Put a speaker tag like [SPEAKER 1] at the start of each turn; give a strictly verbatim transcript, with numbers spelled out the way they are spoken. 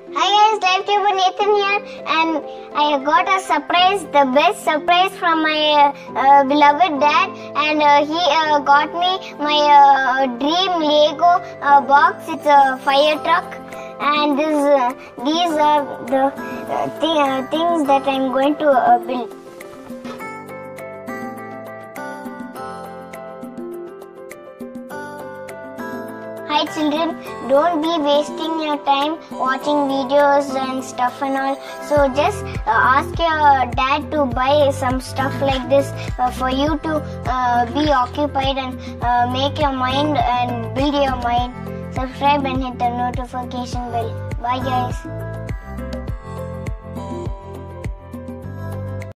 [SPEAKER 1] Hi guys, LiveTuber Nathan here, and I got a surprise, the best surprise from my uh, uh, beloved dad, and uh, he uh, got me my uh, dream Lego uh, box. It's a fire truck, and this, uh, these are the uh, th uh, things that I'm going to uh, build. Hi children, don't be wasting your time watching videos and stuff and all. So just uh, ask your dad to buy some stuff like this uh, for you to uh, be occupied and uh, make your mind and build your mind. Subscribe and hit the notification bell. Bye guys.